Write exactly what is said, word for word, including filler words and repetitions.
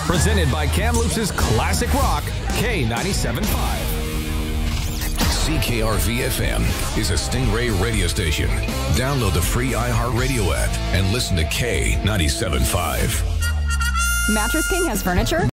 Presented by Kamloops' classic rock, K ninety-seven point five. C K R V F M is a Stingray radio station. Download the free iHeartRadio app and listen to K ninety-seven point five. Mattress King has furniture?